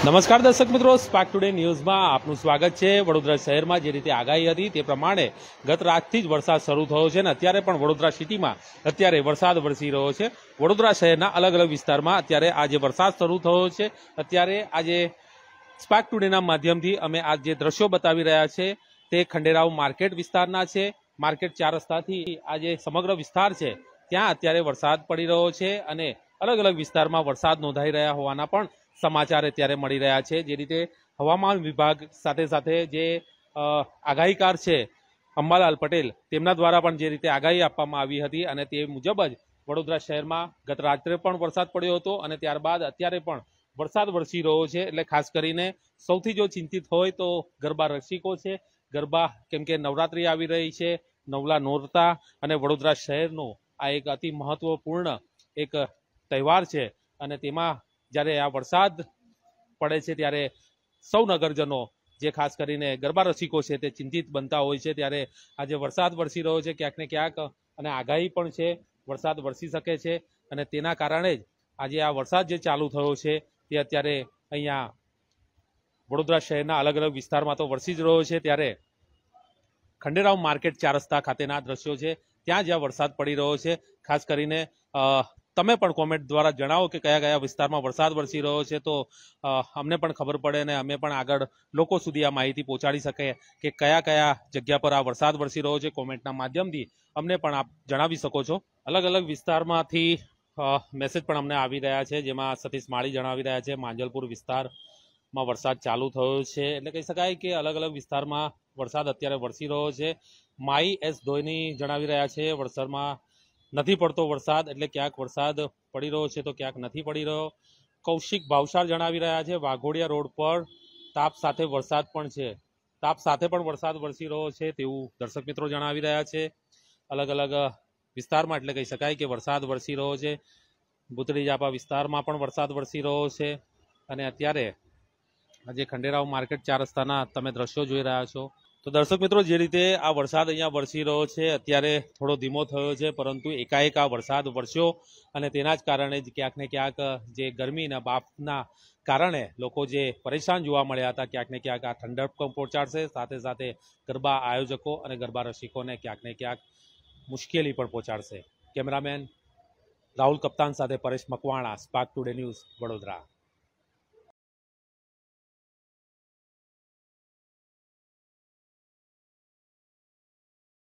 નમસ્કાર દર્શક મિત્રો, સ્પાર્ક ટુડે ન્યૂઝમાં આપનું સ્વાગત છે। વડોદરા શહેરમાં જે રીતે આગાહી હતી તે પ્રમાણે ગત રાતથી જ વરસાદ શરૂ થયો છે અને અત્યારે પણ વડોદરા સિટીમાં અત્યારે વરસાદ વરસી રહ્યો છે। વડોદરા શહેરના અલગ અલગ વિસ્તારમાં અત્યારે આજે વરસાદ શરૂ થયો છે। અત્યારે આજે સ્પાર્ક ટુડેના માધ્યમથી અમે આ જે દ્રશ્યો બતાવી રહ્યા છે તે ખંડેરાવ માર્કેટ વિસ્તારના છે। માર્કેટ 4 રસ્તાથી આ જે સમગ્ર વિસ્તાર છે ત્યાં અત્યારે વરસાદ પડી રહ્યો છે અને અલગ અલગ વિસ્તારમાં વરસાદ નોંધાઈ રહ્યા હોવાના પણ સમાચાર અત્યારે મળી રહ્યા છે। જે રીતે હવામાન વિભાગ સાથે સાથે જે આગાહીકાર છે અંબાલાલ પટેલ તેમના દ્વારા પણ જે રીતે આગાહી આપવામાં આવી હતી અને તે મુજબ જ વડોદરા શહેરમાં ગત રાત્રે પણ વરસાદ પડ્યો હતો અને ત્યારબાદ અત્યારે પણ વરસાદ વરસી રહ્યો છે। એટલે ખાસ કરીને સૌથી જો ચિંતિત હોય તો ગરબા રસિકો છે। ગરબા કેમ કે નવરાત્રી આવી રહી છે, નવલા નોરતા અને વડોદરા શહેરનો આ એક અતિ મહત્વપૂર્ણ એક તહેવાર છે અને તેમાં જ્યારે આ વરસાદ પડે છે ત્યારે સૌ નગરજનો જે ખાસ કરીને ગરબા રસિકો છે તે ચિંતિત બનતા હોય છે। ત્યારે આજે વરસાદ વરસી રહ્યો છે ક્યાંક ને ક્યાંક અને આગાહી પણ છે વરસાદ વરસી શકે છે અને તેના કારણે જ આજે આ વરસાદ જે ચાલુ થયો છે તે અત્યારે અહીંયા વડોદરા શહેરના અલગ અલગ વિસ્તારમાં તો વરસી જ રહ્યો છે। ત્યારે ખંડેરાવ માર્કેટ 4 રસ્તા ખાતેના દ્રશ્યો છે ત્યાં જ્યાં વરસાદ પડી રહ્યો છે। ખાસ કરીને તમે પણ કોમેન્ટ દ્વારા જણાવો કે કયા કયા વિસ્તારમાં વરસાદ વરસી રહ્યો છે તો અમને પણ ખબર પડે અને અમે પણ આગળ લોકો સુધી આ માહિતી પહોંચાડી શકીએ કે કયા કયા જગ્યા પર આ વરસાદ વરસી રહ્યો છે। કોમેન્ટના માધ્યમથી અમને પણ આપ જણાવી શકો છો। અલગ અલગ વિસ્તારમાંથી મેસેજ પણ અમને આવી રહ્યા છે, જેમાં સતીશ માળી જણાવી રહ્યા છે માંજલપુર વિસ્તારમાં વરસાદ ચાલુ થયો છે। એટલે કહી શકાય કે અલગ અલગ વિસ્તારમાં વરસાદ અત્યારે વરસી રહ્યો છે। માઈ એસ ધોઈની જણાવી રહ્યા છે વલસાડમાં નથી પડતો વરસાદ, એટલે ક્યાંક વરસાદ પડી રહ્યો છે તો ક્યાંક નથી પડી રહ્યો। કૌશિક ભાવસાર જણાવી રહ્યા છે વાઘોડિયા રોડ પર તાપ સાથે વરસાદ પણ છે, તાપ સાથે પણ વરસાદ વરસી રહ્યો છે તેવું દર્શક મિત્રો જણાવી રહ્યા છે। અલગ અલગ વિસ્તારમાં એટલે કહી શકાય કે વરસાદ વરસી રહ્યો છે। ભૂતળી જાપા વિસ્તારમાં પણ વરસાદ વરસી રહ્યો છે અને અત્યારે આજે ખંડેરાવ માર્કેટ 4 રસ્તાના તમે દ્રશ્યો જોઈ રહ્યા છો। તો દર્શક મિત્રો, જે રીતે આ વરસાદ અહીંયા વરસી રહ્યો છે અત્યારે થોડો ધીમો થયો છે, પરંતુ એકાએક આ વરસાદ વરસ્યો અને તેના જ કારણે જ ક્યાંક ને ક્યાંક જે ગરમીના બાફના કારણે લોકો જે પરેશાન જોવા મળ્યા હતા ક્યાંક ને ક્યાંક આ ઠંડક પણ પહોંચાડશે, સાથે સાથે ગરબા આયોજકો અને ગરબા રસિકોને ક્યાંક ને ક્યાંક મુશ્કેલી પણ પહોંચાડશે। કેમેરામેન રાહુલ કપ્તાન સાથે Paresh Makwana, Spark Today News, Vadodara.